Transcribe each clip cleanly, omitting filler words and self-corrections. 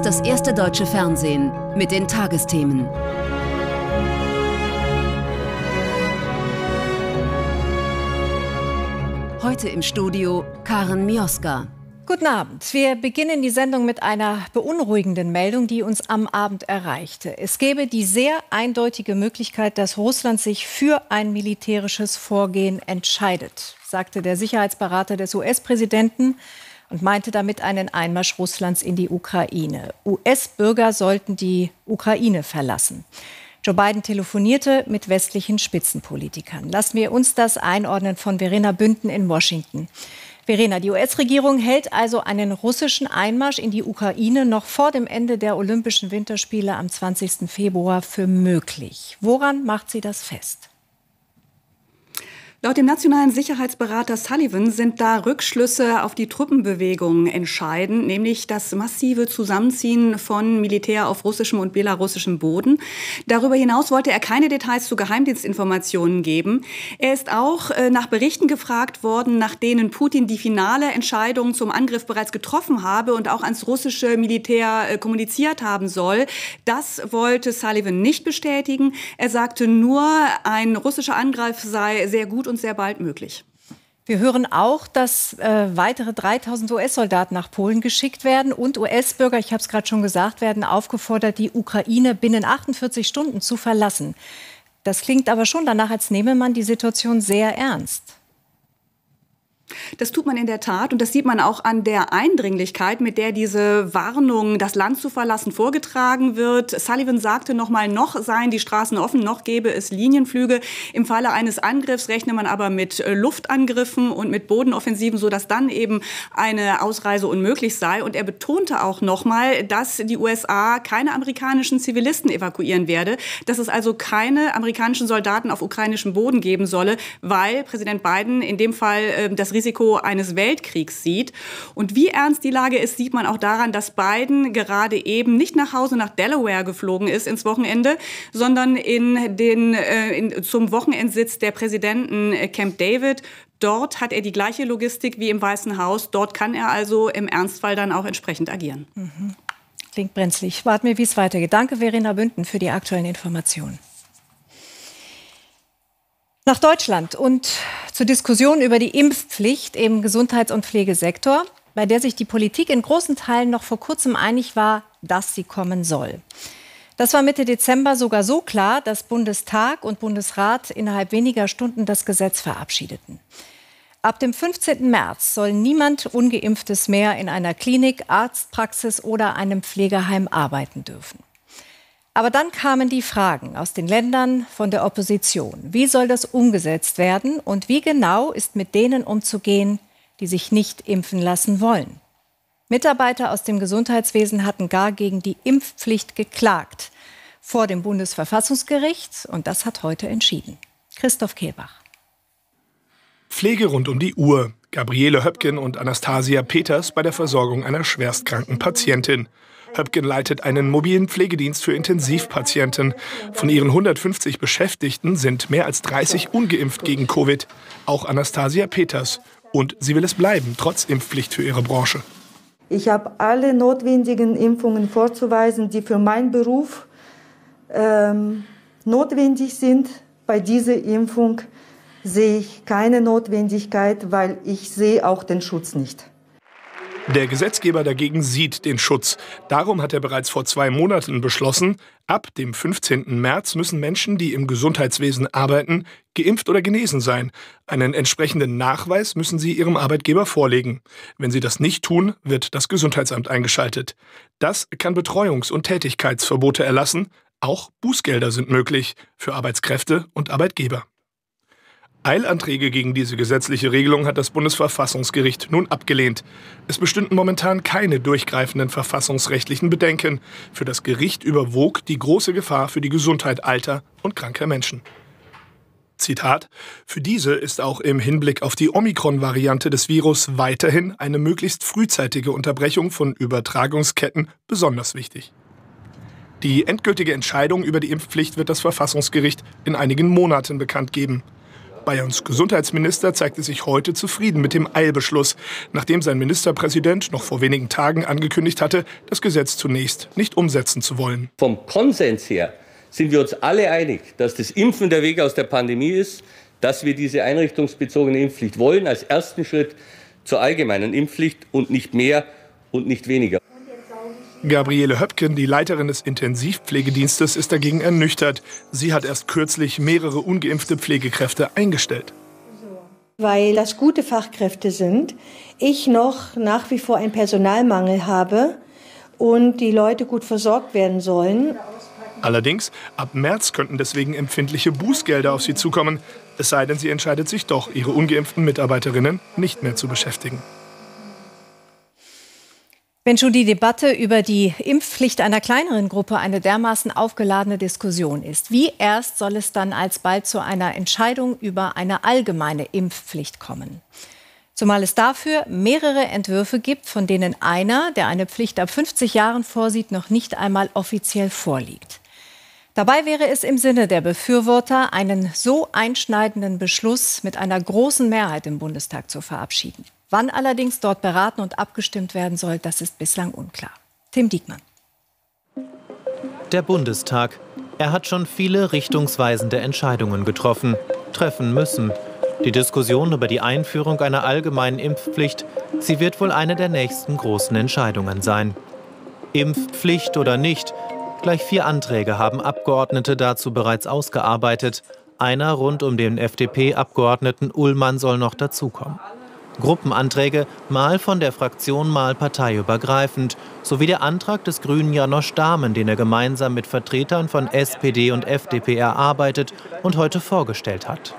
das erste deutsche Fernsehen mit den Tagesthemen. Heute im Studio Karen Mioska. Guten Abend. Wir beginnen die Sendung mit einer beunruhigenden Meldung, die uns am Abend erreichte. Es gäbe die sehr eindeutige Möglichkeit, dass Russland sich für ein militärisches Vorgehen entscheidet, sagte der Sicherheitsberater des US-Präsidenten und meinte damit einen Einmarsch Russlands in die Ukraine. US-Bürger sollten die Ukraine verlassen. Joe Biden telefonierte mit westlichen Spitzenpolitikern. Lassen wir uns das einordnen von Verena Bünden in Washington. Verena, die US-Regierung hält also einen russischen Einmarsch in die Ukraine noch vor dem Ende der Olympischen Winterspiele am 20. Februar für möglich. Woran macht sie das fest? Laut dem nationalen Sicherheitsberater Sullivan sind da Rückschlüsse auf die Truppenbewegung entscheidend, nämlich das massive Zusammenziehen von Militär auf russischem und belarussischem Boden. Darüber hinaus wollte er keine Details zu Geheimdienstinformationen geben. Er ist auch nach Berichten gefragt worden, nach denen Putin die finale Entscheidung zum Angriff bereits getroffen habe und auch ans russische Militär kommuniziert haben soll. Das wollte Sullivan nicht bestätigen. Er sagte nur, ein russischer Angriff sei sehr gut und sehr bald möglich. Wir hören auch, dass weitere 3000 US-Soldaten nach Polen geschickt werden und US-Bürger, ich habe es gerade schon gesagt, werden aufgefordert, die Ukraine binnen 48 Stunden zu verlassen. Das klingt aber schon danach, als nehme man die Situation sehr ernst. Das tut man in der Tat und das sieht man auch an der Eindringlichkeit, mit der diese Warnung, das Land zu verlassen, vorgetragen wird. Sullivan sagte nochmal, noch seien die Straßen offen, noch gäbe es Linienflüge. Im Falle eines Angriffs rechne man aber mit Luftangriffen und mit Bodenoffensiven, sodass dann eben eine Ausreise unmöglich sei. Und er betonte auch nochmal, dass die USA keine amerikanischen Zivilisten evakuieren werde, dass es also keine amerikanischen Soldaten auf ukrainischem Boden geben solle, weil Präsident Biden in dem Fall das Risiko eines Weltkriegs sieht. Und wie ernst die Lage ist, sieht man auch daran, dass Biden gerade eben nicht nach Hause nach Delaware geflogen ist ins Wochenende, sondern zum Wochenendsitz der Präsidenten Camp David. Dort hat er die gleiche Logistik wie im Weißen Haus. Dort kann er also im Ernstfall dann auch entsprechend agieren. Klingt brenzlig. Warten wir, wie es weitergeht. Danke, Verena Bünden, für die aktuellen Informationen. Nach Deutschland und zur Diskussion über die Impfpflicht im Gesundheits- und Pflegesektor, bei der sich die Politik in großen Teilen noch vor kurzem einig war, dass sie kommen soll. Das war Mitte Dezember sogar so klar, dass Bundestag und Bundesrat innerhalb weniger Stunden das Gesetz verabschiedeten. Ab dem 15. März soll niemand Ungeimpftes mehr in einer Klinik, Arztpraxis oder einem Pflegeheim arbeiten dürfen. Aber dann kamen die Fragen aus den Ländern von der Opposition. Wie soll das umgesetzt werden und wie genau ist mit denen umzugehen, die sich nicht impfen lassen wollen? Mitarbeiter aus dem Gesundheitswesen hatten gar gegen die Impfpflicht geklagt vor dem Bundesverfassungsgericht und das hat heute entschieden. Christoph Kehlbach. Pflege rund um die Uhr. Gabriele Höpken und Anastasia Peters bei der Versorgung einer schwerstkranken Patientin. Höpken leitet einen mobilen Pflegedienst für Intensivpatienten. Von ihren 150 Beschäftigten sind mehr als 30 ungeimpft gegen Covid. Auch Anastasia Peters. Und sie will es bleiben, trotz Impfpflicht für ihre Branche. Ich habe alle notwendigen Impfungen vorzuweisen, die für meinen Beruf notwendig sind. Bei dieser Impfung sehe ich keine Notwendigkeit, weil ich sehe auch den Schutz nicht. Der Gesetzgeber dagegen sieht den Schutz. Darum hat er bereits vor 2 Monaten beschlossen, ab dem 15. März müssen Menschen, die im Gesundheitswesen arbeiten, geimpft oder genesen sein. Einen entsprechenden Nachweis müssen sie ihrem Arbeitgeber vorlegen. Wenn sie das nicht tun, wird das Gesundheitsamt eingeschaltet. Das kann Betreuungs- und Tätigkeitsverbote erlassen. Auch Bußgelder sind möglich für Arbeitskräfte und Arbeitgeber. Eilanträge gegen diese gesetzliche Regelung hat das Bundesverfassungsgericht nun abgelehnt. Es bestünden momentan keine durchgreifenden verfassungsrechtlichen Bedenken. Für das Gericht überwog die große Gefahr für die Gesundheit alter und kranker Menschen. Zitat: Für diese ist auch im Hinblick auf die Omikron-Variante des Virus weiterhin eine möglichst frühzeitige Unterbrechung von Übertragungsketten besonders wichtig. Die endgültige Entscheidung über die Impfpflicht wird das Verfassungsgericht in einigen Monaten bekannt geben. Bayerns Gesundheitsminister zeigte sich heute zufrieden mit dem Eilbeschluss, nachdem sein Ministerpräsident noch vor wenigen Tagen angekündigt hatte, das Gesetz zunächst nicht umsetzen zu wollen. Vom Konsens her sind wir uns alle einig, dass das Impfen der Weg aus der Pandemie ist, dass wir diese einrichtungsbezogene Impfpflicht wollen als ersten Schritt zur allgemeinen Impfpflicht und nicht mehr und nicht weniger. Gabriele Höpken, die Leiterin des Intensivpflegedienstes, ist dagegen ernüchtert. Sie hat erst kürzlich mehrere ungeimpfte Pflegekräfte eingestellt. Weil das gute Fachkräfte sind, ich noch nach wie vor einen Personalmangel habe und die Leute gut versorgt werden sollen. Allerdings, ab März könnten deswegen empfindliche Bußgelder auf sie zukommen. Es sei denn, sie entscheidet sich doch, ihre ungeimpften Mitarbeiterinnen nicht mehr zu beschäftigen. Wenn schon die Debatte über die Impfpflicht einer kleineren Gruppe eine dermaßen aufgeladene Diskussion ist, wie erst soll es dann alsbald zu einer Entscheidung über eine allgemeine Impfpflicht kommen? Zumal es dafür mehrere Entwürfe gibt, von denen einer, der eine Pflicht ab 50 Jahren vorsieht, noch nicht einmal offiziell vorliegt. Dabei wäre es im Sinne der Befürworter, einen so einschneidenden Beschluss mit einer großen Mehrheit im Bundestag zu verabschieden. Wann allerdings dort beraten und abgestimmt werden soll, das ist bislang unklar. Tim Diekmann. Der Bundestag. Er hat schon viele richtungsweisende Entscheidungen treffen müssen. Die Diskussion über die Einführung einer allgemeinen Impfpflicht, sie wird wohl eine der nächsten großen Entscheidungen sein. Impfpflicht oder nicht? Gleich 4 Anträge haben Abgeordnete dazu bereits ausgearbeitet. Einer rund um den FDP-Abgeordneten Ullmann soll noch dazukommen. Gruppenanträge, mal von der Fraktion, mal parteiübergreifend, sowie der Antrag des Grünen Janosch Dahmen, den er gemeinsam mit Vertretern von SPD und FDP erarbeitet und heute vorgestellt hat.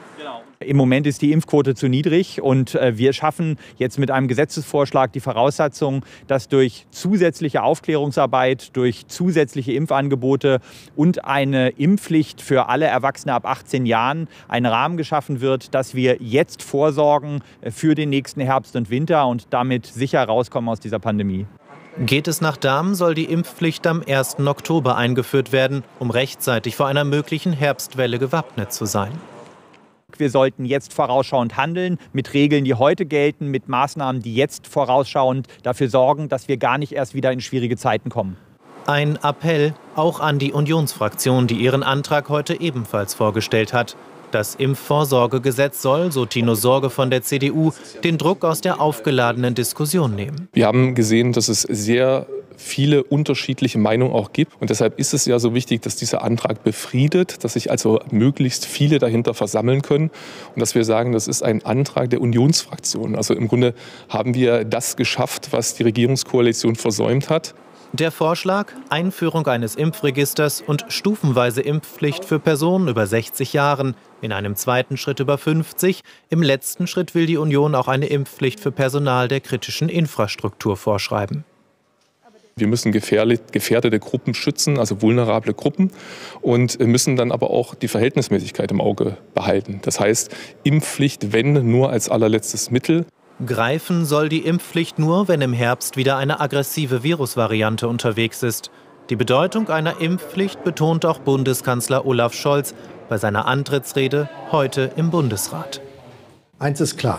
Im Moment ist die Impfquote zu niedrig und wir schaffen jetzt mit einem Gesetzesvorschlag die Voraussetzung, dass durch zusätzliche Aufklärungsarbeit, durch zusätzliche Impfangebote und eine Impfpflicht für alle Erwachsene ab 18 Jahren ein Rahmen geschaffen wird, dass wir jetzt vorsorgen für den nächsten Herbst und Winter und damit sicher rauskommen aus dieser Pandemie. Geht es nach Dahmen, soll die Impfpflicht am 1. Oktober eingeführt werden, um rechtzeitig vor einer möglichen Herbstwelle gewappnet zu sein. Wir sollten jetzt vorausschauend handeln, mit Regeln, die heute gelten, mit Maßnahmen, die jetzt vorausschauend dafür sorgen, dass wir gar nicht erst wieder in schwierige Zeiten kommen. Ein Appell auch an die Unionsfraktion, die ihren Antrag heute ebenfalls vorgestellt hat. Das Impfvorsorgegesetz soll, so Tino Sorge von der CDU, den Druck aus der aufgeladenen Diskussion nehmen. Wir haben gesehen, dass es sehr viele unterschiedliche Meinungen auch gibt. Und deshalb ist es ja so wichtig, dass dieser Antrag befriedet, dass sich also möglichst viele dahinter versammeln können. Und dass wir sagen, das ist ein Antrag der Unionsfraktion. Also im Grunde haben wir das geschafft, was die Regierungskoalition versäumt hat. Der Vorschlag, Einführung eines Impfregisters und stufenweise Impfpflicht für Personen über 60 Jahren, in einem zweiten Schritt über 50. Im letzten Schritt will die Union auch eine Impfpflicht für Personal der kritischen Infrastruktur vorschreiben. Wir müssen gefährdete Gruppen schützen, also vulnerable Gruppen, und müssen dann aber auch die Verhältnismäßigkeit im Auge behalten. Das heißt, Impfpflicht, wenn, nur als allerletztes Mittel. Greifen soll die Impfpflicht nur, wenn im Herbst wieder eine aggressive Virusvariante unterwegs ist. Die Bedeutung einer Impfpflicht betont auch Bundeskanzler Olaf Scholz bei seiner Antrittsrede heute im Bundesrat. Eins ist klar: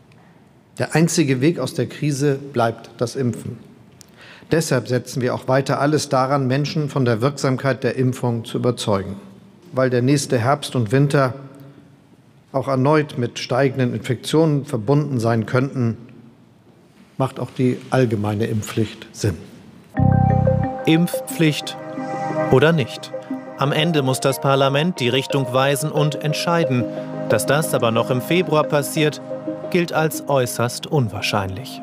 Der einzige Weg aus der Krise bleibt das Impfen. Deshalb setzen wir auch weiter alles daran, Menschen von der Wirksamkeit der Impfung zu überzeugen. Weil der nächste Herbst und Winter auch erneut mit steigenden Infektionen verbunden sein könnten, macht auch die allgemeine Impfpflicht Sinn. Impfpflicht oder nicht? Am Ende muss das Parlament die Richtung weisen und entscheiden. Dass das aber noch im Februar passiert, gilt als äußerst unwahrscheinlich.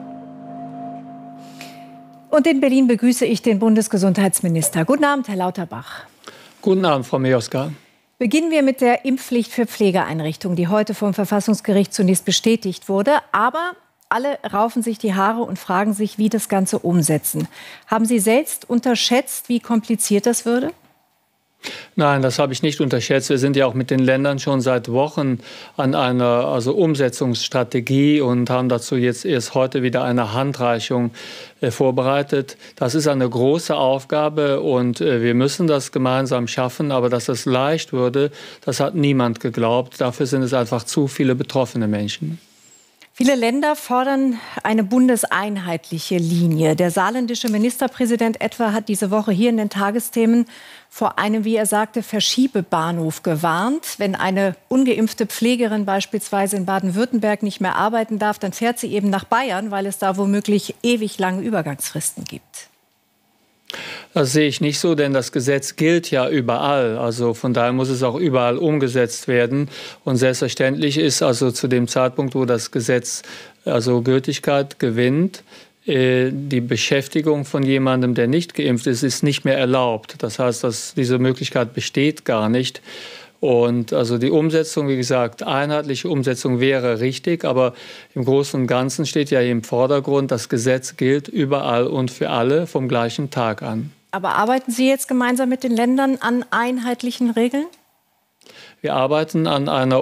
Und in Berlin begrüße ich den Bundesgesundheitsminister. Guten Abend, Herr Lauterbach. Guten Abend, Frau Mioska. Beginnen wir mit der Impfpflicht für Pflegeeinrichtungen, die heute vom Verfassungsgericht zunächst bestätigt wurde. Aber alle raufen sich die Haare und fragen sich, wie das Ganze umsetzen. Haben Sie selbst unterschätzt, wie kompliziert das würde? Nein, das habe ich nicht unterschätzt. Wir sind ja auch mit den Ländern schon seit Wochen an einer Umsetzungsstrategie und haben dazu jetzt erst heute wieder eine Handreichung vorbereitet. Das ist eine große Aufgabe und wir müssen das gemeinsam schaffen. Aber dass es leicht würde, das hat niemand geglaubt. Dafür sind es einfach zu viele betroffene Menschen. Viele Länder fordern eine bundeseinheitliche Linie. Der saarländische Ministerpräsident etwa hat diese Woche hier in den Tagesthemen vor einem, wie er sagte, Verschiebebahnhof gewarnt. Wenn eine ungeimpfte Pflegerin beispielsweise in Baden-Württemberg nicht mehr arbeiten darf, dann fährt sie eben nach Bayern, weil es da womöglich ewig lange Übergangsfristen gibt. Das sehe ich nicht so, denn das Gesetz gilt ja überall. Also von daher muss es auch überall umgesetzt werden. Und selbstverständlich ist also zu dem Zeitpunkt, wo das Gesetz Gültigkeit gewinnt, die Beschäftigung von jemandem, der nicht geimpft ist, ist nicht mehr erlaubt. Das heißt, diese Möglichkeit besteht gar nicht. Und also die Umsetzung, wie gesagt, einheitliche Umsetzung wäre richtig, aber im Großen und Ganzen steht ja im Vordergrund, das Gesetz gilt überall und für alle vom gleichen Tag an. Aber arbeiten Sie jetzt gemeinsam mit den Ländern an einheitlichen Regeln? Wir arbeiten an einer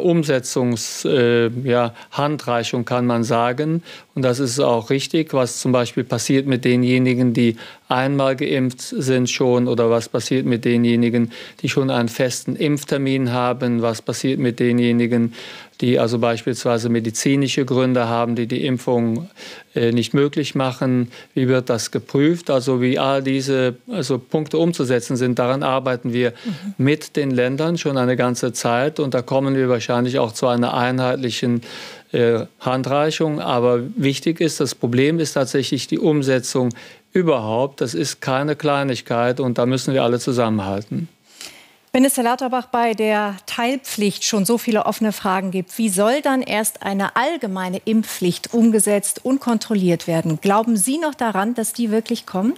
Handreichung, kann man sagen. Und das ist auch richtig, was zum Beispiel passiert mit denjenigen, die einmal geimpft sind schon, oder was passiert mit denjenigen, die schon einen festen Impftermin haben, was passiert mit denjenigen, die also beispielsweise medizinische Gründe haben, die die Impfung nicht möglich machen. Wie wird das geprüft? Also wie all diese Punkte umzusetzen sind, daran arbeiten wir mit den Ländern schon eine ganze Zeit. Und da kommen wir wahrscheinlich auch zu einer einheitlichen Handreichung. Aber wichtig ist, das Problem ist tatsächlich die Umsetzung überhaupt. Das ist keine Kleinigkeit und da müssen wir alle zusammenhalten. Wenn es, Herr Lauterbach, bei der Teilpflicht schon so viele offene Fragen gibt, wie soll dann erst eine allgemeine Impfpflicht umgesetzt und kontrolliert werden? Glauben Sie noch daran, dass die wirklich kommt?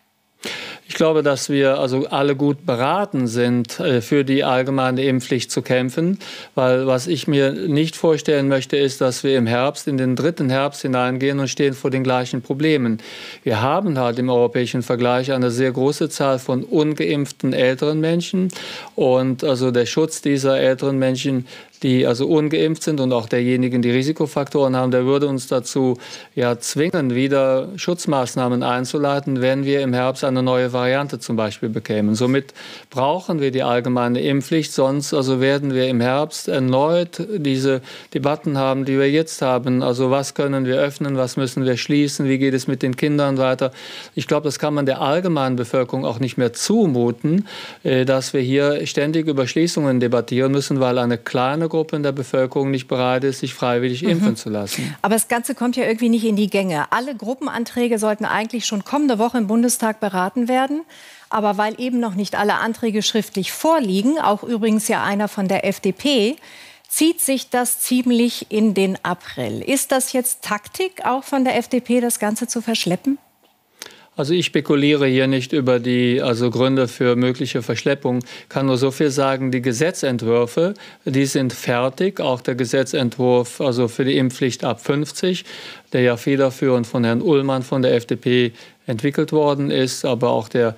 Ich glaube, dass wir alle gut beraten sind, für die allgemeine Impfpflicht zu kämpfen. Weil was ich mir nicht vorstellen möchte, ist, dass wir im Herbst, in den 3. Herbst hineingehen und stehen vor den gleichen Problemen. Wir haben halt im europäischen Vergleich eine sehr große Zahl von ungeimpften älteren Menschen. Und der Schutz dieser älteren Menschen, die ungeimpft sind und auch derjenigen, die Risikofaktoren haben, der würde uns dazu zwingen, wieder Schutzmaßnahmen einzuleiten, wenn wir im Herbst eine neue Variante zum Beispiel bekämen. Somit brauchen wir die allgemeine Impfpflicht, sonst werden wir im Herbst erneut diese Debatten haben, die wir jetzt haben. Also was können wir öffnen, was müssen wir schließen, wie geht es mit den Kindern weiter. Ich glaube, das kann man der allgemeinen Bevölkerung auch nicht mehr zumuten, dass wir hier ständig über Schließungen debattieren müssen, weil eine kleine Gruppe in der Bevölkerung nicht bereit ist, sich freiwillig impfen zu lassen. Aber das Ganze kommt ja irgendwie nicht in die Gänge. Alle Gruppenanträge sollten eigentlich schon kommende Woche im Bundestag beraten werden. Aber weil eben noch nicht alle Anträge schriftlich vorliegen, auch übrigens ja einer von der FDP, zieht sich das ziemlich in den April. Ist das jetzt Taktik auch von der FDP, das Ganze zu verschleppen? Also ich spekuliere hier nicht über die Gründe für mögliche Verschleppung. Ich kann nur so viel sagen, die Gesetzentwürfe, die sind fertig. Auch der Gesetzentwurf für die Impfpflicht ab 50, der ja federführend von Herrn Ullmann von der FDP entwickelt worden ist. Aber auch der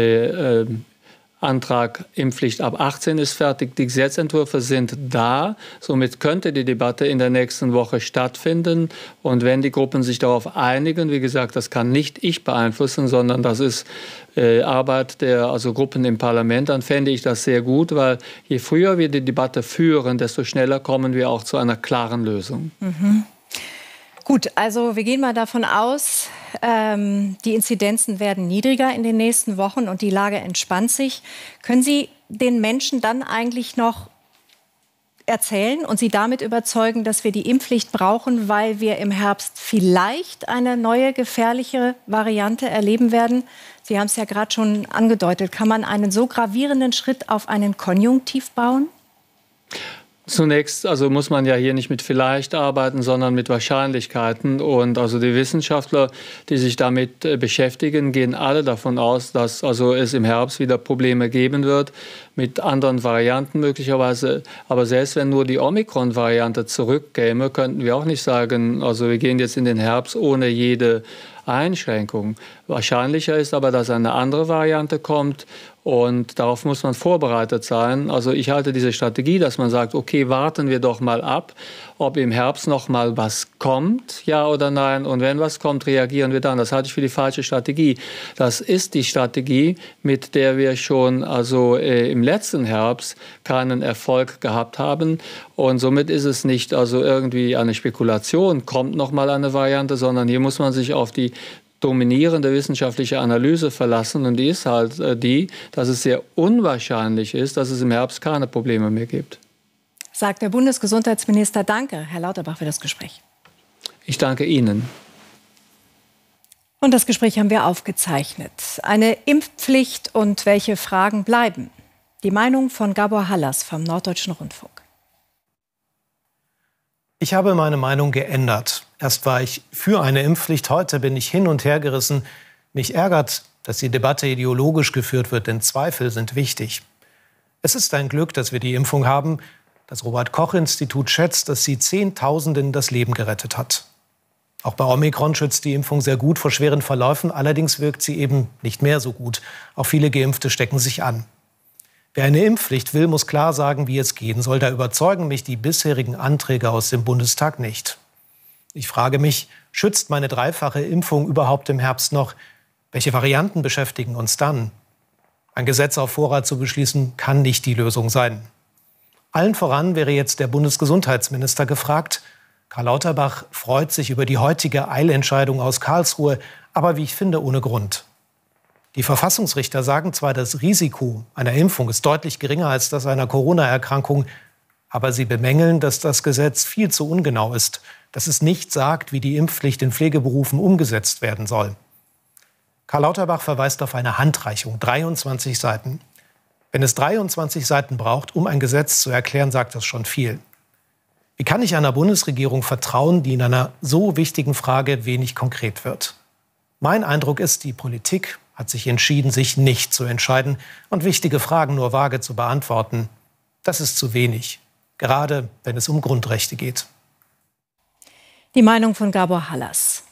Antrag Impfpflicht ab 18 ist fertig. Die Gesetzentwürfe sind da. Somit könnte die Debatte in der nächsten Woche stattfinden. Und wenn die Gruppen sich darauf einigen, wie gesagt, das kann nicht ich beeinflussen, sondern das ist Arbeit der Gruppen im Parlament, dann fände ich das sehr gut, weil je früher wir die Debatte führen, desto schneller kommen wir auch zu einer klaren Lösung. Gut, wir gehen mal davon aus, die Inzidenzen werden niedriger in den nächsten Wochen und die Lage entspannt sich. Können Sie den Menschen dann eigentlich noch erzählen und sie damit überzeugen, dass wir die Impfpflicht brauchen, weil wir im Herbst vielleicht eine neue, gefährliche Variante erleben werden? Sie haben es ja gerade schon angedeutet. Kann man einen so gravierenden Schritt auf einen Konjunktiv bauen? Zunächst muss man ja hier nicht mit vielleicht arbeiten, sondern mit Wahrscheinlichkeiten. Und die Wissenschaftler, die sich damit beschäftigen, gehen alle davon aus, dass es im Herbst wieder Probleme geben wird mit anderen Varianten möglicherweise. Aber selbst wenn nur die Omikron-Variante zurückkäme, könnten wir auch nicht sagen, wir gehen jetzt in den Herbst ohne jede Einschränkungen. Wahrscheinlicher ist aber, dass eine andere Variante kommt. Und darauf muss man vorbereitet sein. Also ich halte diese Strategie, dass man sagt, okay, warten wir doch mal ab, ob im Herbst noch mal was kommt, ja oder nein. Und wenn was kommt, reagieren wir dann. Das halte ich für die falsche Strategie. Das ist die Strategie, mit der wir schon im letzten Herbst keinen Erfolg gehabt haben. Und somit ist es nicht irgendwie eine Spekulation, kommt noch mal eine Variante, sondern hier muss man sich auf die dominierende wissenschaftliche Analyse verlassen, und die ist halt dass es sehr unwahrscheinlich ist, dass es im Herbst keine Probleme mehr gibt. Sagt der Bundesgesundheitsminister. Danke, Herr Lauterbach, für das Gespräch. Ich danke Ihnen. Und das Gespräch haben wir aufgezeichnet. Eine Impfpflicht und welche Fragen bleiben? Die Meinung von Gabor Hallas vom Norddeutschen Rundfunk. Ich habe meine Meinung geändert. Erst war ich für eine Impfpflicht, heute bin ich hin und her gerissen. Mich ärgert, dass die Debatte ideologisch geführt wird, denn Zweifel sind wichtig. Es ist ein Glück, dass wir die Impfung haben. Das Robert-Koch-Institut schätzt, dass sie Zehntausenden das Leben gerettet hat. Auch bei Omikron schützt die Impfung sehr gut vor schweren Verläufen. Allerdings wirkt sie eben nicht mehr so gut. Auch viele Geimpfte stecken sich an. Wer eine Impfpflicht will, muss klar sagen, wie es gehen soll. Da überzeugen mich die bisherigen Anträge aus dem Bundestag nicht. Ich frage mich, schützt meine dreifache Impfung überhaupt im Herbst noch? Welche Varianten beschäftigen uns dann? Ein Gesetz auf Vorrat zu beschließen, kann nicht die Lösung sein. Allen voran wäre jetzt der Bundesgesundheitsminister gefragt. Karl Lauterbach freut sich über die heutige Eilentscheidung aus Karlsruhe, aber wie ich finde, ohne Grund. Die Verfassungsrichter sagen zwar, das Risiko einer Impfung ist deutlich geringer als das einer Corona-Erkrankung, aber sie bemängeln, dass das Gesetz viel zu ungenau ist, dass es nicht sagt, wie die Impfpflicht in Pflegeberufen umgesetzt werden soll. Karl Lauterbach verweist auf eine Handreichung, 23 Seiten. Wenn es 23 Seiten braucht, um ein Gesetz zu erklären, sagt das schon viel. Wie kann ich einer Bundesregierung vertrauen, die in einer so wichtigen Frage wenig konkret wird? Mein Eindruck ist, die Politik hat sich entschieden, sich nicht zu entscheiden und wichtige Fragen nur vage zu beantworten. Das ist zu wenig, gerade wenn es um Grundrechte geht. Die Meinung von Gabor Hallas.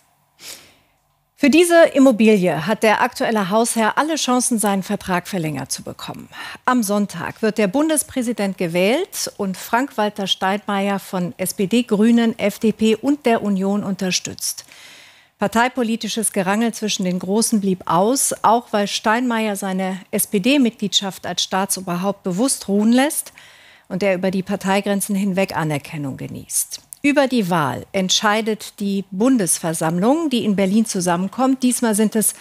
Für diese Immobilie hat der aktuelle Hausherr alle Chancen, seinen Vertrag verlängert zu bekommen. Am Sonntag wird der Bundespräsident gewählt und Frank-Walter Steinmeier von SPD, Grünen, FDP und der Union unterstützt. Parteipolitisches Gerangel zwischen den Großen blieb aus, auch weil Steinmeier seine SPD-Mitgliedschaft als Staatsoberhaupt bewusst ruhen lässt und er über die Parteigrenzen hinweg Anerkennung genießt. Über die Wahl entscheidet die Bundesversammlung, die in Berlin zusammenkommt. Diesmal sind es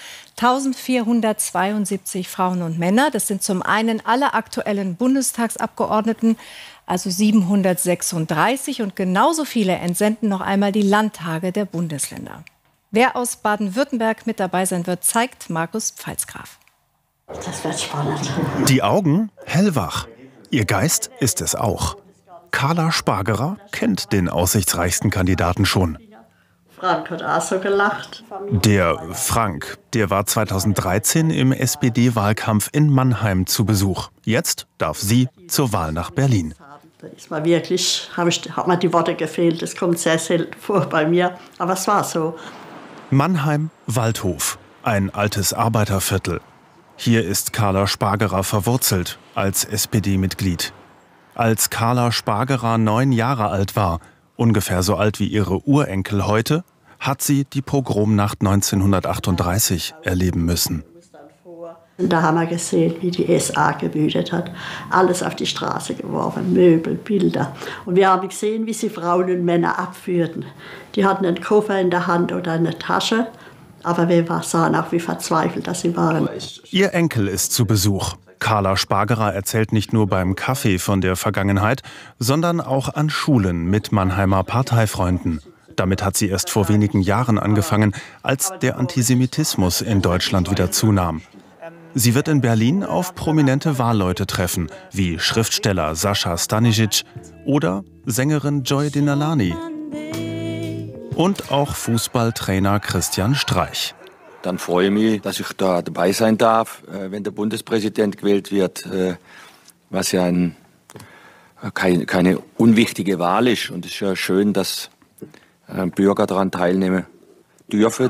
1472 Frauen und Männer. Das sind zum einen alle aktuellen Bundestagsabgeordneten, also 736. Und genauso viele entsenden noch einmal die Landtage der Bundesländer. Wer aus Baden-Württemberg mit dabei sein wird, zeigt Markus Pfalzgraf. Das wird spannend. Die Augen hellwach. Ihr Geist ist es auch. Carla Spargerer kennt den aussichtsreichsten Kandidaten schon. Frank hat auch so gelacht. Der Frank, der war 2013 im SPD-Wahlkampf in Mannheim zu Besuch. Jetzt darf sie zur Wahl nach Berlin. Da ist mir wirklich, hat mir die Worte gefehlt. Das kommt sehr selten vor bei mir, aber es war so. Mannheim-Waldhof, ein altes Arbeiterviertel. Hier ist Carla Spargerer verwurzelt als SPD-Mitglied. Als Carla Spargerer 9 Jahre alt war, ungefähr so alt wie ihre Urenkel heute, hat sie die Pogromnacht 1938 erleben müssen. Und da haben wir gesehen, wie die SA gewütet hat. Alles auf die Straße geworfen, Möbel, Bilder. Und wir haben gesehen, wie sie Frauen und Männer abführten. Die hatten einen Koffer in der Hand oder eine Tasche. Aber wir sahen auch, wie verzweifelt dass sie waren. Ihr Enkel ist zu Besuch. Carla Spargerer erzählt nicht nur beim Kaffee von der Vergangenheit, sondern auch an Schulen mit Mannheimer Parteifreunden. Damit hat sie erst vor wenigen Jahren angefangen, als der Antisemitismus in Deutschland wieder zunahm. Sie wird in Berlin auf prominente Wahlleute treffen, wie Schriftsteller Sascha Stanisic oder Sängerin Joy Dinalani. Und auch Fußballtrainer Christian Streich. Dann freue ich mich, dass ich da dabei sein darf, wenn der Bundespräsident gewählt wird, was ja keine unwichtige Wahl ist. Und es ist ja schön, dass Bürger daran teilnehmen dürfen.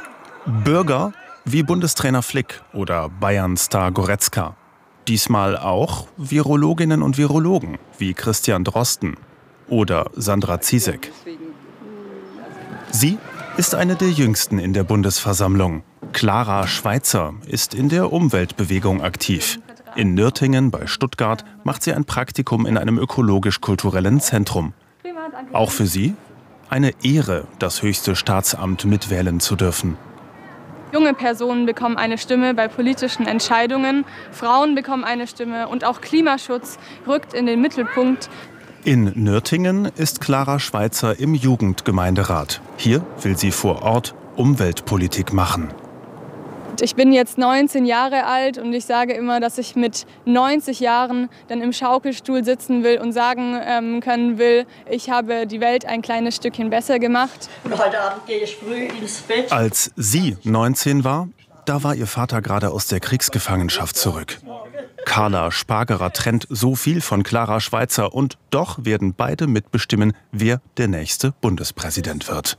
Bürger wie Bundestrainer Flick oder Bayern-Star Goretzka. Diesmal auch Virologinnen und Virologen wie Christian Drosten oder Sandra Ziesek. Sie ist eine der jüngsten in der Bundesversammlung. Clara Schweitzer ist in der Umweltbewegung aktiv. In Nürtingen bei Stuttgart macht sie ein Praktikum in einem ökologisch-kulturellen Zentrum. Auch für sie eine Ehre, das höchste Staatsamt mitwählen zu dürfen. Junge Personen bekommen eine Stimme bei politischen Entscheidungen, Frauen bekommen eine Stimme und auch Klimaschutz rückt in den Mittelpunkt. In Nürtingen ist Clara Schweitzer im Jugendgemeinderat. Hier will sie vor Ort Umweltpolitik machen. Ich bin jetzt 19 Jahre alt und ich sage immer, dass ich mit 90 Jahren dann im Schaukelstuhl sitzen will und sagen können will, ich habe die Welt ein kleines Stückchen besser gemacht. Und heute Abend gehe ich früh ins Bett. Als sie 19 war, da war ihr Vater gerade aus der Kriegsgefangenschaft zurück. Carla Spagerer trennt so viel von Clara Schweitzer und doch werden beide mitbestimmen, wer der nächste Bundespräsident wird.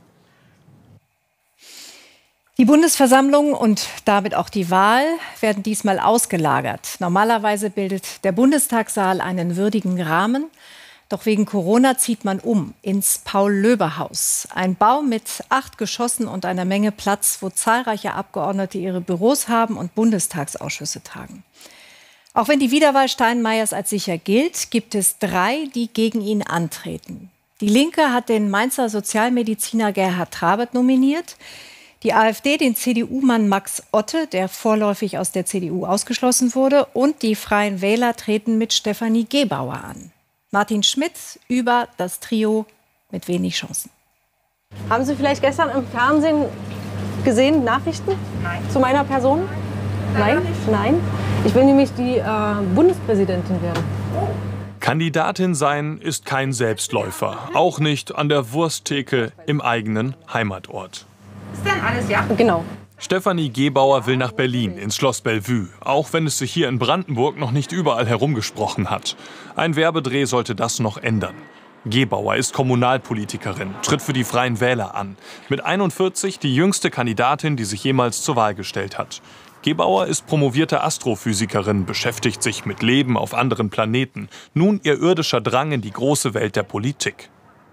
Die Bundesversammlung und damit auch die Wahl werden diesmal ausgelagert. Normalerweise bildet der Bundestagssaal einen würdigen Rahmen. Doch wegen Corona zieht man um ins Paul-Löbe-Haus. Ein Bau mit 8 Geschossen und einer Menge Platz, wo zahlreiche Abgeordnete ihre Büros haben und Bundestagsausschüsse tagen. Auch wenn die Wiederwahl Steinmeiers als sicher gilt, gibt es 3, die gegen ihn antreten. Die Linke hat den Mainzer Sozialmediziner Gerhard Trabert nominiert. Die AfD den CDU-Mann Max Otte, der vorläufig aus der CDU ausgeschlossen wurde. Und die Freien Wähler treten mit Stefanie Gebauer an. Martin Schmidt über das Trio mit wenig Chancen. Haben Sie vielleicht gestern im Fernsehen gesehen, Nachrichten zu meiner Person? Nein? Nein? Ich will nämlich die Bundespräsidentin werden. Kandidatin sein ist kein Selbstläufer. Auch nicht an der Wursttheke im eigenen Heimatort. Ist denn alles, ja? Genau. Stefanie Gebauer will nach Berlin, ins Schloss Bellevue, auch wenn es sich hier in Brandenburg noch nicht überall herumgesprochen hat. Ein Werbedreh sollte das noch ändern. Gebauer ist Kommunalpolitikerin, tritt für die Freien Wähler an. Mit 41 die jüngste Kandidatin, die sich jemals zur Wahl gestellt hat. Gebauer ist promovierte Astrophysikerin, beschäftigt sich mit Leben auf anderen Planeten. Nun ihr irdischer Drang in die große Welt der Politik.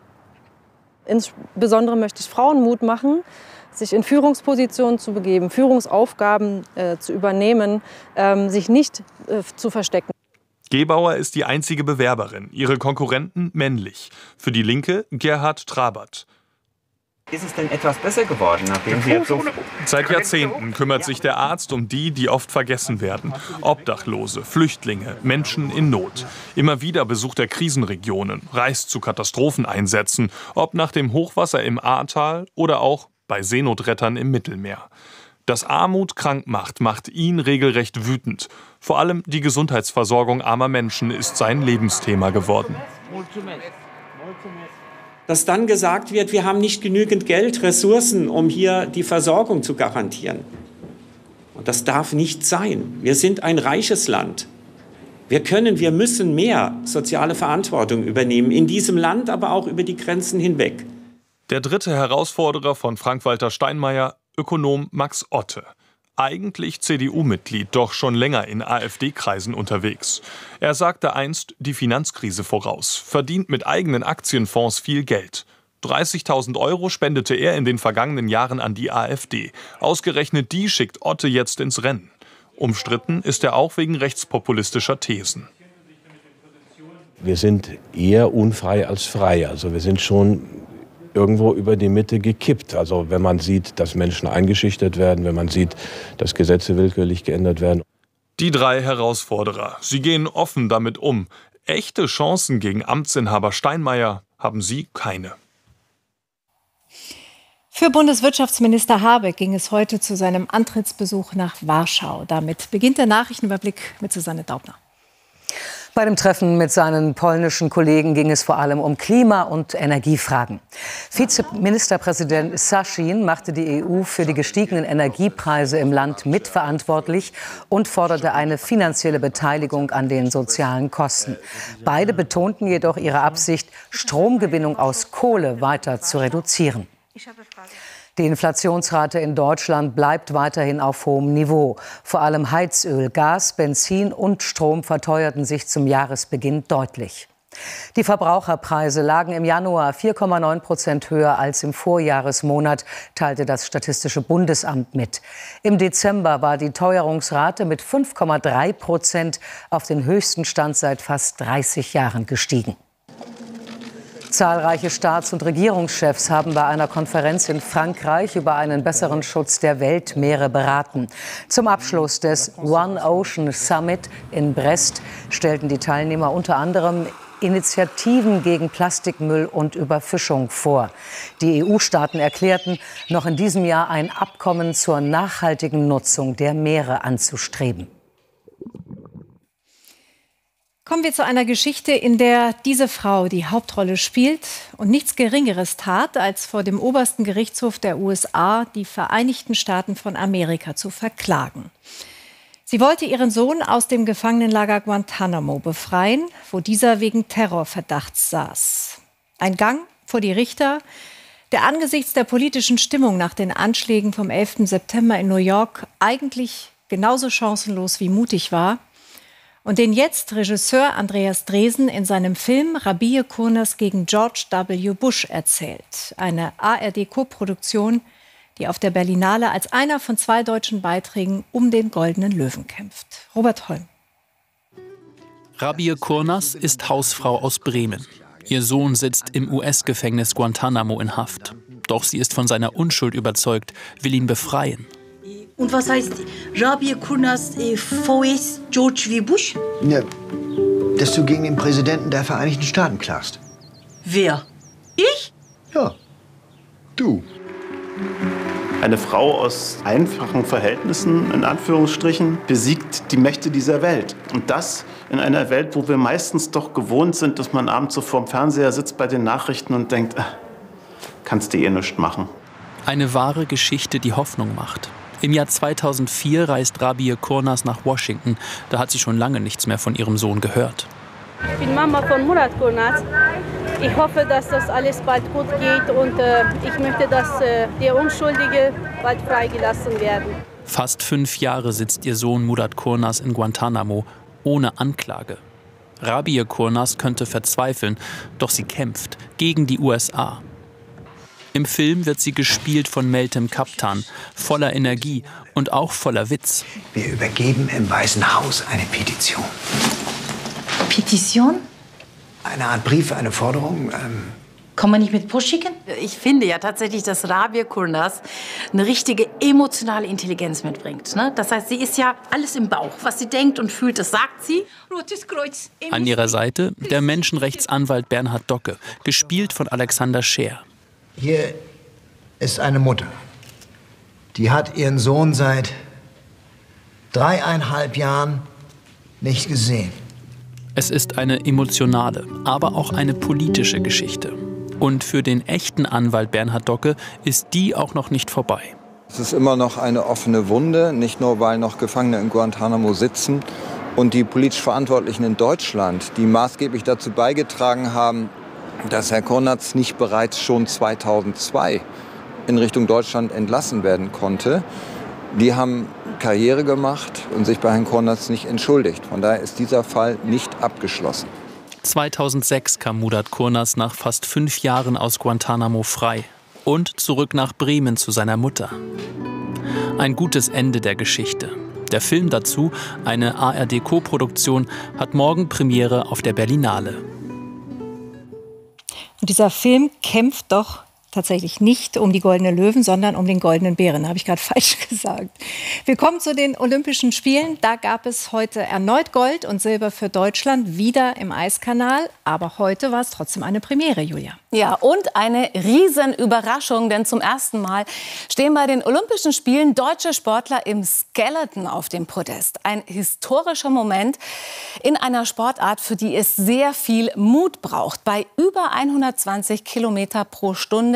Insbesondere möchte ich Frauen Mut machen, sich in Führungspositionen zu begeben, Führungsaufgaben zu übernehmen, sich nicht zu verstecken. Gebauer ist die einzige Bewerberin, ihre Konkurrenten männlich. Für die Linke Gerhard Trabert. Ist es denn etwas besser geworden, nachdem Sie jetzt so... Seit Jahrzehnten kümmert sich der Arzt um die, die oft vergessen werden. Obdachlose, Flüchtlinge, Menschen in Not. Immer wieder besucht er Krisenregionen, reist zu Katastropheneinsätzen, ob nach dem Hochwasser im Ahrtal oder auch bei Seenotrettern im Mittelmeer. Dass Armut krank macht, macht ihn regelrecht wütend. Vor allem die Gesundheitsversorgung armer Menschen ist sein Lebensthema geworden. Dass dann gesagt wird, wir haben nicht genügend Geld, Ressourcen, um hier die Versorgung zu garantieren. Und das darf nicht sein. Wir sind ein reiches Land. Wir müssen mehr soziale Verantwortung übernehmen, in diesem Land, aber auch über die Grenzen hinweg. Der dritte Herausforderer von Frank-Walter Steinmeier, Ökonom Max Otte. Eigentlich CDU-Mitglied, doch schon länger in AfD-Kreisen unterwegs. Er sagte einst die Finanzkrise voraus, verdient mit eigenen Aktienfonds viel Geld. 30.000 € spendete er in den vergangenen Jahren an die AfD. Ausgerechnet die schickt Otte jetzt ins Rennen. Umstritten ist er auch wegen rechtspopulistischer Thesen. Wir sind eher unfrei als frei. Also wir sind schon irgendwo über die Mitte gekippt. Also wenn man sieht, dass Menschen eingeschüchtert werden, wenn man sieht, dass Gesetze willkürlich geändert werden. Die 3 Herausforderer, sie gehen offen damit um. Echte Chancen gegen Amtsinhaber Steinmeier haben sie keine. Für Bundeswirtschaftsminister Habeck ging es heute zu seinem Antrittsbesuch nach Warschau. Damit beginnt der Nachrichtenüberblick mit Susanne Daubner. Bei dem Treffen mit seinen polnischen Kollegen ging es vor allem um Klima- und Energiefragen. Vizeministerpräsident Sasin machte die EU für die gestiegenen Energiepreise im Land mitverantwortlich und forderte eine finanzielle Beteiligung an den sozialen Kosten. Beide betonten jedoch ihre Absicht, Stromgewinnung aus Kohle weiter zu reduzieren. Die Inflationsrate in Deutschland bleibt weiterhin auf hohem Niveau. Vor allem Heizöl, Gas, Benzin und Strom verteuerten sich zum Jahresbeginn deutlich. Die Verbraucherpreise lagen im Januar 4,9% höher als im Vorjahresmonat, teilte das Statistische Bundesamt mit. Im Dezember war die Teuerungsrate mit 5,3% auf den höchsten Stand seit fast 30 Jahren gestiegen. Zahlreiche Staats- und Regierungschefs haben bei einer Konferenz in Frankreich über einen besseren Schutz der Weltmeere beraten. Zum Abschluss des One Ocean Summit in Brest stellten die Teilnehmer unter anderem Initiativen gegen Plastikmüll und Überfischung vor. Die EU-Staaten erklärten, noch in diesem Jahr ein Abkommen zur nachhaltigen Nutzung der Meere anzustreben. Kommen wir zu einer Geschichte, in der diese Frau die Hauptrolle spielt und nichts Geringeres tat, als vor dem obersten Gerichtshof der USA die Vereinigten Staaten von Amerika zu verklagen. Sie wollte ihren Sohn aus dem Gefangenenlager Guantanamo befreien, wo dieser wegen Terrorverdachts saß. Ein Gang vor die Richter, der angesichts der politischen Stimmung nach den Anschlägen vom 11. September in New York eigentlich genauso chancenlos wie mutig war und den jetzt Regisseur Andreas Dresen in seinem Film Rabie Kurnaz gegen George W. Bush erzählt. Eine ARD-Koproduktion, die auf der Berlinale als einer von 2 deutschen Beiträgen um den Goldenen Löwen kämpft. Robert Holm. Rabie Kurnaz ist Hausfrau aus Bremen. Ihr Sohn sitzt im US-Gefängnis Guantanamo in Haft. Doch sie ist von seiner Unschuld überzeugt, will ihn befreien. Und was heißt Rabie Kurnaz vs. George W. Bush? Ja, dass du gegen den Präsidenten der Vereinigten Staaten klagst. Wer? Ich? Ja, du. Eine Frau aus einfachen Verhältnissen, in Anführungsstrichen, besiegt die Mächte dieser Welt. Und das in einer Welt, wo wir meistens doch gewohnt sind, dass man abends so vorm Fernseher sitzt bei den Nachrichten und denkt, kannst du eh nichts machen. Eine wahre Geschichte, die Hoffnung macht. Im Jahr 2004 reist Rabie Kurnaz nach Washington. Da hat sie schon lange nichts mehr von ihrem Sohn gehört. Ich bin Mama von Murat Kurnaz. Ich hoffe, dass das alles bald gut geht und ich möchte, dass der Unschuldige bald freigelassen werden. Fast 5 Jahre sitzt ihr Sohn Murat Kurnaz in Guantanamo, ohne Anklage. Rabie Kurnaz könnte verzweifeln, doch sie kämpft gegen die USA. Im Film wird sie gespielt von Meltem Kaptan, voller Energie und auch voller Witz. Wir übergeben im Weißen Haus eine Petition. Petition? Eine Art Brief, eine Forderung. Kann man nicht mit Post schicken? Ich finde ja tatsächlich, dass Rabie Kurnaz eine richtige emotionale Intelligenz mitbringt. Ne? Das heißt, sie ist ja alles im Bauch. Was sie denkt und fühlt, das sagt sie. Rotes Kreuz. An ihrer Seite der Menschenrechtsanwalt Bernhard Docke, gespielt von Alexander Scheer. Hier ist eine Mutter. Die hat ihren Sohn seit 3,5 Jahren nicht gesehen. Es ist eine emotionale, aber auch eine politische Geschichte. Und für den echten Anwalt Bernhard Docke ist die auch noch nicht vorbei. Es ist immer noch eine offene Wunde, nicht nur weil noch Gefangene in Guantanamo sitzen und die politisch Verantwortlichen in Deutschland, die maßgeblich dazu beigetragen haben, dass Herr Kurnaz nicht bereits schon 2002 in Richtung Deutschland entlassen werden konnte. Die haben Karriere gemacht und sich bei Herrn Kurnaz nicht entschuldigt. Von daher ist dieser Fall nicht abgeschlossen. 2006 kam Murat Kurnaz nach fast 5 Jahren aus Guantanamo frei und zurück nach Bremen zu seiner Mutter. Ein gutes Ende der Geschichte. Der Film dazu, eine ARD-Koproduktion, hat morgen Premiere auf der Berlinale. Und dieser Film kämpft doch tatsächlich nicht um die Goldenen Löwen, sondern um den Goldenen Bären. Habe ich gerade falsch gesagt. Willkommen zu den Olympischen Spielen. Da gab es heute erneut Gold und Silber für Deutschland, wieder im Eiskanal. Aber heute war es trotzdem eine Premiere, Julia. Ja, und eine Riesenüberraschung, denn zum ersten Mal stehen bei den Olympischen Spielen deutsche Sportler im Skeleton auf dem Podest. Ein historischer Moment in einer Sportart, für die es sehr viel Mut braucht. Bei über 120 Kilometer pro Stunde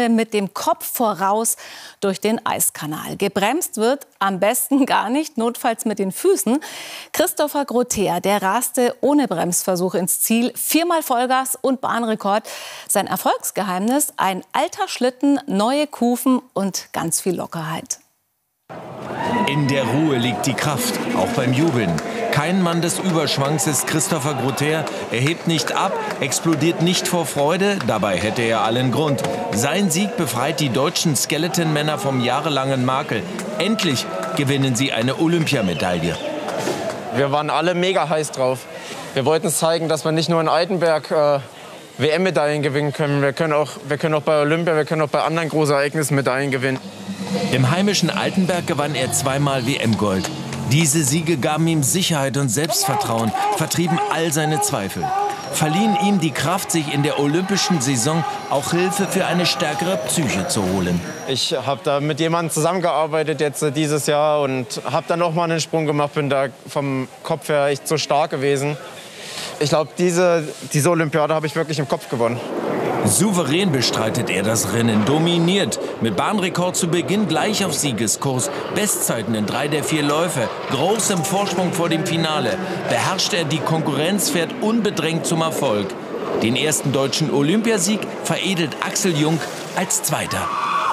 Runde mit dem Kopf voraus durch den Eiskanal. Gebremst wird am besten gar nicht, notfalls mit den Füßen. Christopher Grotter, der raste ohne Bremsversuch ins Ziel, 4-mal Vollgas und Bahnrekord. Sein Erfolgsgeheimnis: ein alter Schlitten, neue Kufen und ganz viel Lockerheit. In der Ruhe liegt die Kraft, auch beim Jubeln. Kein Mann des Überschwangs ist Christopher Grotter. Er hebt nicht ab, explodiert nicht vor Freude. Dabei hätte er allen Grund. Sein Sieg befreit die deutschen Skeleton-Männer vom jahrelangen Makel. Endlich gewinnen sie eine Olympiamedaille. Wir waren alle mega heiß drauf. Wir wollten zeigen, dass wir nicht nur in Altenberg WM-Medaillen gewinnen können. Wir können auch bei Olympia, wir können auch bei anderen großen Ereignissen Medaillen gewinnen. Im heimischen Altenberg gewann er 2-mal WM-Gold. Diese Siege gaben ihm Sicherheit und Selbstvertrauen, vertrieben all seine Zweifel, verliehen ihm die Kraft, sich in der olympischen Saison auch Hilfe für eine stärkere Psyche zu holen. Ich habe da mit jemandem zusammengearbeitet jetzt dieses Jahr und habe dann noch mal einen Sprung gemacht, bin da vom Kopf her echt so stark gewesen. Ich glaube, diese Olympiade habe ich wirklich im Kopf gewonnen. Souverän bestreitet er das Rennen, dominiert. Mit Bahnrekord zu Beginn gleich auf Siegeskurs. Bestzeiten in 3 der 4 Läufe, großem Vorsprung vor dem Finale. Beherrscht er die Konkurrenz, fährt unbedrängt zum Erfolg. Den ersten deutschen Olympiasieg veredelt Axel Jung als Zweiter.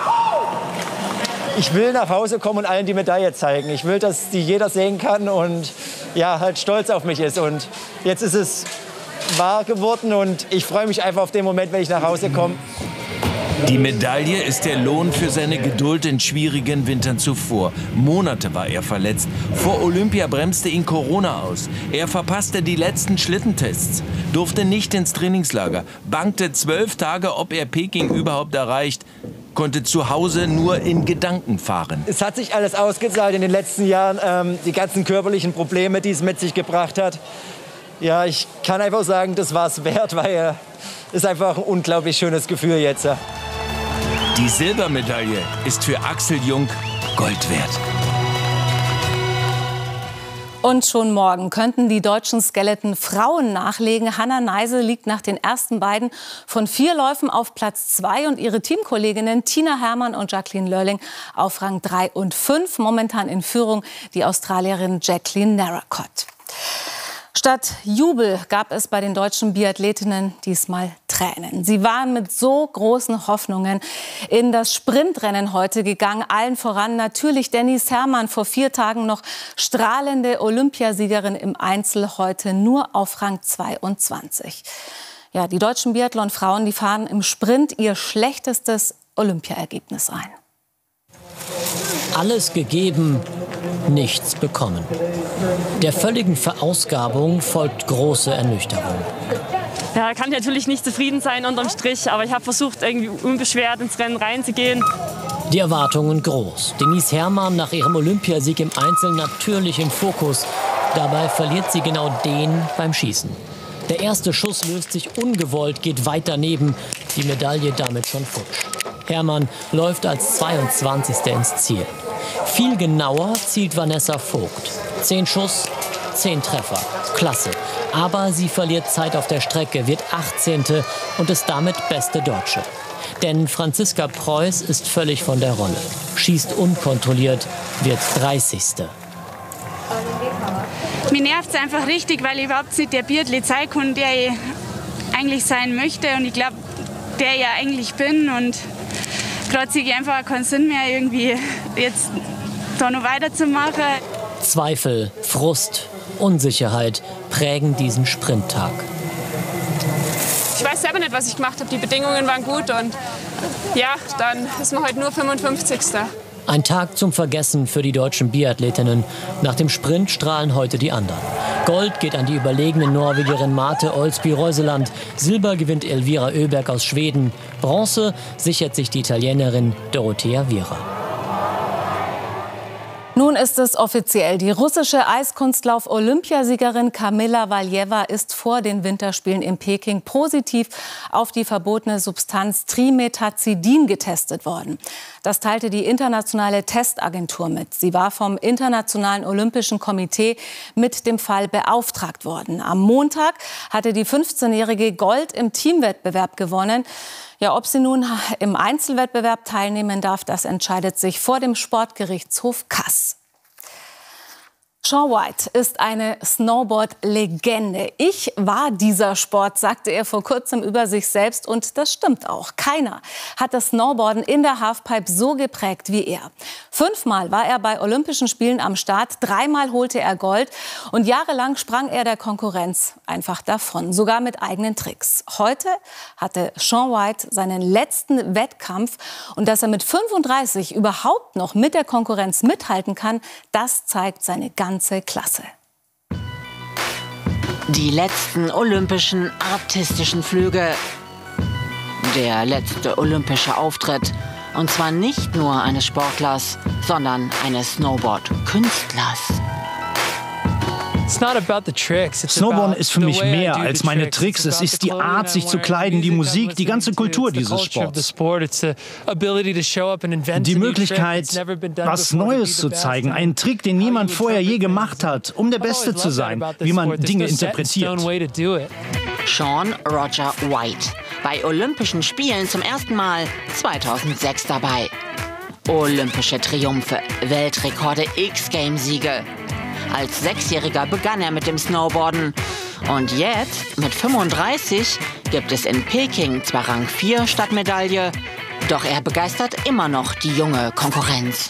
Ich will nach Hause kommen und allen die Medaille zeigen. Ich will, dass die jeder sehen kann und ja, halt stolz auf mich ist. Und jetzt ist es wahr geworden und ich freue mich einfach auf den Moment, wenn ich nach Hause komme. Die Medaille ist der Lohn für seine Geduld in schwierigen Wintern zuvor. Monate war er verletzt. Vor Olympia bremste ihn Corona aus. Er verpasste die letzten Schlittentests, durfte nicht ins Trainingslager, bangte 12 Tage, ob er Peking überhaupt erreicht, konnte zu Hause nur in Gedanken fahren. Es hat sich alles ausgezahlt in den letzten Jahren, die ganzen körperlichen Probleme, die es mit sich gebracht hat. Ja, ich kann einfach sagen, das war es wert, weil es ist einfach ein unglaublich schönes Gefühl jetzt. Die Silbermedaille ist für Axel Jung Gold wert. Und schon morgen könnten die deutschen Skeleton-Frauen nachlegen. Hanna Neisel liegt nach den ersten beiden von 4 Läufen auf Platz 2 und ihre Teamkolleginnen Tina Hermann und Jacqueline Lörling auf Rang 3 und 5. Momentan in Führung die Australierin Jacqueline Narracott. Statt Jubel gab es bei den deutschen Biathletinnen diesmal Tränen. Sie waren mit so großen Hoffnungen in das Sprintrennen heute gegangen. Allen voran natürlich Denise Herrmann, vor 4 Tagen noch strahlende Olympiasiegerin im Einzel, heute nur auf Rang 22. Ja, die deutschen Biathlon-Frauen, die fahren im Sprint ihr schlechtestes Olympiaergebnis ein. Alles gegeben, nichts bekommen. Der völligen Verausgabung folgt große Ernüchterung. Ja, kann natürlich nicht zufrieden sein unterm Strich, aber ich habe versucht, irgendwie unbeschwert ins Rennen reinzugehen. Die Erwartungen groß. Denise Herrmann nach ihrem Olympiasieg im Einzel natürlich im Fokus. Dabei verliert sie genau den beim Schießen. Der erste Schuss löst sich ungewollt, geht weit daneben. Die Medaille damit schon futsch. Herrmann läuft als 22. ins Ziel. Viel genauer zielt Vanessa Vogt. 10 Schuss, 10 Treffer. Klasse. Aber sie verliert Zeit auf der Strecke, wird 18. und ist damit beste Deutsche. Denn Franziska Preuß ist völlig von der Rolle. Schießt unkontrolliert, wird 30. Mir nervt es einfach richtig, weil ich überhaupt nicht der Biathlet sein kann, der ich eigentlich sein möchte. Und ich glaube, der ich ja eigentlich bin. Und gerade sehe ich einfach keinen Sinn mehr, irgendwie jetzt da noch weiterzumachen. Zweifel, Frust, Unsicherheit prägen diesen Sprinttag. Ich weiß selber nicht, was ich gemacht habe. Die Bedingungen waren gut und ja, dann ist man heute nur 55. Ein Tag zum Vergessen für die deutschen Biathletinnen. Nach dem Sprint strahlen heute die anderen. Gold geht an die überlegene Norwegerin Marte Olsby-Reuseland. Silber gewinnt Elvira Öberg aus Schweden. Bronze sichert sich die Italienerin Dorothea Viera. Nun ist es offiziell. Die russische Eiskunstlauf-Olympiasiegerin Kamila Valieva ist vor den Winterspielen in Peking positiv auf die verbotene Substanz Trimetazidin getestet worden. Das teilte die internationale Testagentur mit. Sie war vom Internationalen Olympischen Komitee mit dem Fall beauftragt worden. Am Montag hatte die 15-jährige Gold im Teamwettbewerb gewonnen. Ja, ob sie nun im Einzelwettbewerb teilnehmen darf, das entscheidet sich vor dem Sportgerichtshof Kass. Shaun White ist eine Snowboard-Legende. Ich war dieser Sport, sagte er vor kurzem über sich selbst. Und das stimmt auch. Keiner hat das Snowboarden in der Halfpipe so geprägt wie er. 5-mal war er bei Olympischen Spielen am Start, 3-mal holte er Gold. Und jahrelang sprang er der Konkurrenz einfach davon, sogar mit eigenen Tricks. Heute hatte Shaun White seinen letzten Wettkampf. Und dass er mit 35 überhaupt noch mit der Konkurrenz mithalten kann, das zeigt seine ganze Klasse. Die letzten olympischen artistischen Flüge. Der letzte olympische Auftritt. Und zwar nicht nur eines Sportlers, sondern eines Snowboard-Künstlers. Snowboarden ist für mich mehr als meine Tricks. Es ist die Art, sich zu kleiden, die Musik, die ganze Kultur dieses Sports. Die Möglichkeit, was Neues zu zeigen. Einen Trick, den niemand vorher je gemacht hat, um der Beste zu sein, wie man Dinge interpretiert. Shaun Roger White. Bei Olympischen Spielen zum ersten Mal 2006 dabei. Olympische Triumphe, Weltrekorde, X-Games-Siege. Als 6-Jähriger begann er mit dem Snowboarden. Und jetzt, mit 35, gibt es in Peking zwar Rang 4 Stadtmedaille, doch er begeistert immer noch die junge Konkurrenz.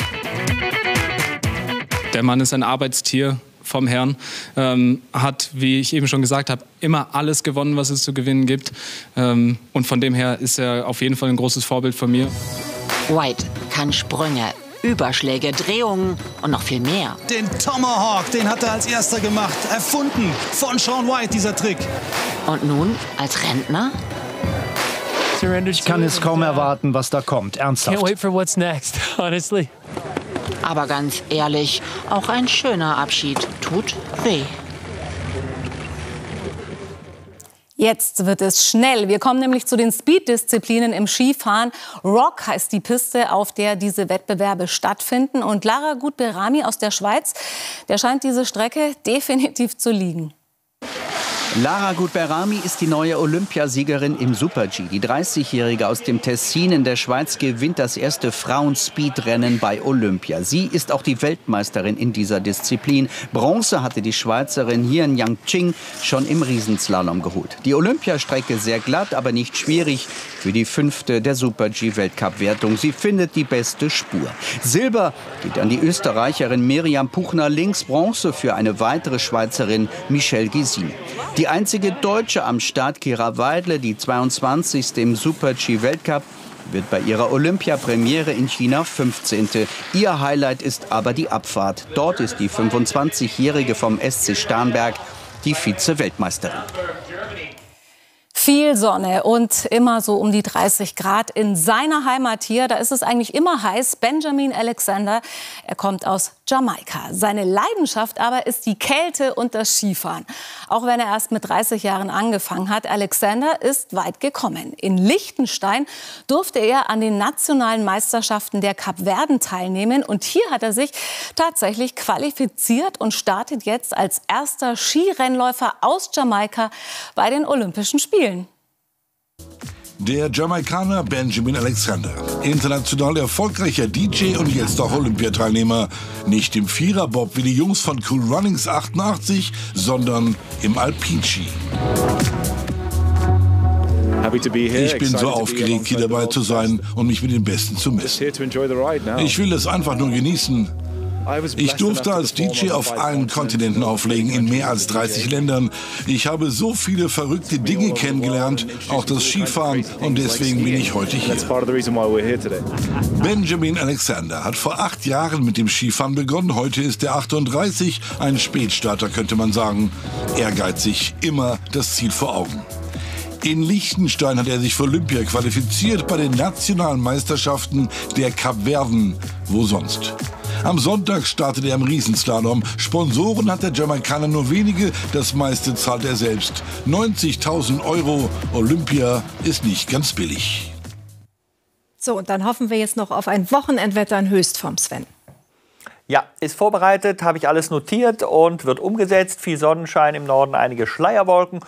Der Mann ist ein Arbeitstier vom Herrn, hat, wie ich eben schon gesagt habe, immer alles gewonnen, was es zu gewinnen gibt. Und von dem her ist er auf jeden Fall ein großes Vorbild von mir. White kann Sprünge, Überschläge, Drehungen und noch viel mehr. Den Tomahawk, den hat er als erster gemacht. Erfunden von Shaun White, dieser Trick. Und nun als Rentner? Ich kann es kaum erwarten, was da kommt. Ernsthaft. Aber ganz ehrlich, auch ein schöner Abschied tut weh. Jetzt wird es schnell. Wir kommen nämlich zu den Speed-Disziplinen im Skifahren. Rock heißt die Piste, auf der diese Wettbewerbe stattfinden. Und Lara Gut-Berami aus der Schweiz, der scheint diese Strecke definitiv zu liegen. Lara Gut-Berami ist die neue Olympiasiegerin im Super-G. Die 30-Jährige aus dem Tessin in der Schweiz gewinnt das erste Frauen-Speedrennen bei Olympia. Sie ist auch die Weltmeisterin in dieser Disziplin. Bronze hatte die Schweizerin Hien Yang-Ching schon im Riesenslalom geholt. Die Olympiastrecke sehr glatt, aber nicht schwierig für die 5. der Super-G-Weltcup-Wertung. Sie findet die beste Spur. Silber geht an die Österreicherin Miriam Puchner, links Bronze für eine weitere Schweizerin Michelle Gesin. Die einzige Deutsche am Start, Kira Weidle, die 22. im Super-G-Weltcup, wird bei ihrer Olympiapremiere in China 15. Ihr Highlight ist aber die Abfahrt. Dort ist die 25-Jährige vom SC Starnberg die Vize-Weltmeisterin. Viel Sonne und immer so um die 30 Grad in seiner Heimat hier. Da ist es eigentlich immer heiß. Benjamin Alexander, er kommt aus Jamaika. Seine Leidenschaft aber ist die Kälte und das Skifahren. Auch wenn er erst mit 30 Jahren angefangen hat, Alexander ist weit gekommen. In Liechtenstein durfte er an den nationalen Meisterschaften der Kapverden teilnehmen. Und hier hat er sich tatsächlich qualifiziert und startet jetzt als erster Skirennläufer aus Jamaika bei den Olympischen Spielen. Der Jamaikaner Benjamin Alexander, international erfolgreicher DJ und jetzt auch Olympiateilnehmer. Nicht im Viererbob wie die Jungs von Cool Runnings 88, sondern im Alpinski. Ich bin so aufgeregt, hier dabei zu sein und mich mit den Besten zu messen. Ich will es einfach nur genießen. Ich durfte als DJ auf allen Kontinenten auflegen, in mehr als 30 Ländern. Ich habe so viele verrückte Dinge kennengelernt, auch das Skifahren, und deswegen bin ich heute hier. Benjamin Alexander hat vor 8 Jahren mit dem Skifahren begonnen. Heute ist er 38, ein Spätstarter könnte man sagen. Ehrgeizig, immer das Ziel vor Augen. In Liechtenstein hat er sich für Olympia qualifiziert, bei den nationalen Meisterschaften der Kapverden. Wo sonst? Am Sonntag startet er im Riesenslalom. Sponsoren hat der Jamaikaner nur wenige, das meiste zahlt er selbst. 90.000 €. Olympia ist nicht ganz billig. So, und dann hoffen wir jetzt noch auf ein Wochenendwetter in Höchst vom Sven. Ja, ist vorbereitet, habe ich alles notiert und wird umgesetzt. Viel Sonnenschein im Norden, einige Schleierwolken.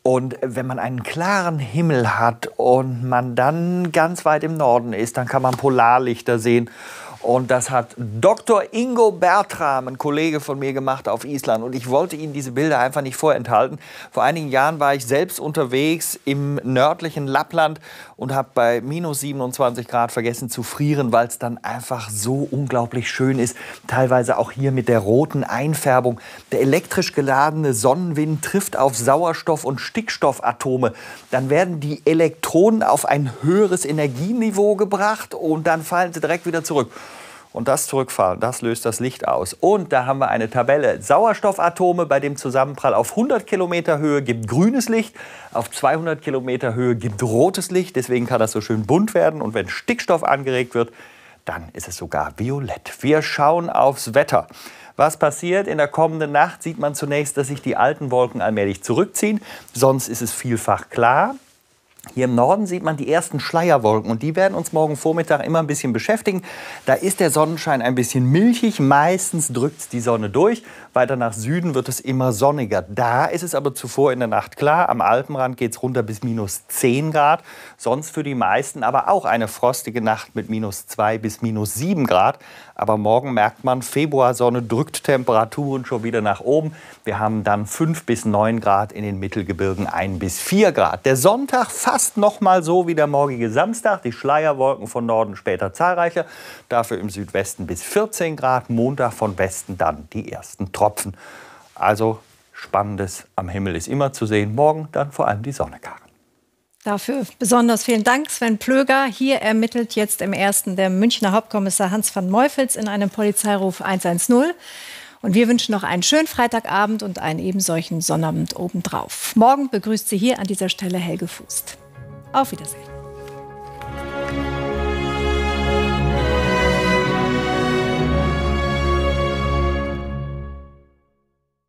Und wenn man einen klaren Himmel hat und man dann ganz weit im Norden ist, dann kann man Polarlichter sehen. Und das hat Dr. Ingo Bertram, ein Kollege von mir, gemacht auf Island. Und ich wollte Ihnen diese Bilder einfach nicht vorenthalten. Vor einigen Jahren war ich selbst unterwegs im nördlichen Lappland und habe bei minus 27 Grad vergessen zu frieren, weil es dann einfach so unglaublich schön ist. Teilweise auch hier mit der roten Einfärbung. Der elektrisch geladene Sonnenwind trifft auf Sauerstoff- und Stickstoffatome. Dann werden die Elektronen auf ein höheres Energieniveau gebracht und dann fallen sie direkt wieder zurück. Und das Zurückfallen, das löst das Licht aus. Und da haben wir eine Tabelle. Sauerstoffatome bei dem Zusammenprall auf 100 Kilometer Höhe gibt grünes Licht, auf 200 Kilometer Höhe gibt rotes Licht. Deswegen kann das so schön bunt werden. Und wenn Stickstoff angeregt wird, dann ist es sogar violett. Wir schauen aufs Wetter. Was passiert? In der kommenden Nacht sieht man zunächst, dass sich die alten Wolken allmählich zurückziehen. Sonst ist es vielfach klar. Hier im Norden sieht man die ersten Schleierwolken und die werden uns morgen Vormittag immer ein bisschen beschäftigen. Da ist der Sonnenschein ein bisschen milchig, meistens drückt die Sonne durch. Weiter nach Süden wird es immer sonniger. Da ist es aber zuvor in der Nacht klar. Am Alpenrand geht es runter bis minus 10 Grad. Sonst für die meisten aber auch eine frostige Nacht mit minus 2 bis minus 7 Grad. Aber morgen merkt man, Februarsonne drückt Temperaturen schon wieder nach oben. Wir haben dann 5 bis 9 Grad in den Mittelgebirgen, 1 bis 4 Grad. Der Sonntag fast noch mal so wie der morgige Samstag. Die Schleierwolken von Norden später zahlreicher. Dafür im Südwesten bis 14 Grad. Montag von Westen dann die ersten Tropfen. Also Spannendes am Himmel ist immer zu sehen. Morgen dann vor allem die Sonne, Karin. Dafür besonders vielen Dank, Sven Plöger. Hier ermittelt jetzt im Ersten der Münchner Hauptkommissar Hans van Meufels in einem Polizeiruf 110. Und wir wünschen noch einen schönen Freitagabend und einen ebensolchen Sonnabend obendrauf. Morgen begrüßt Sie hier an dieser Stelle Helge Fußt. Auf Wiedersehen.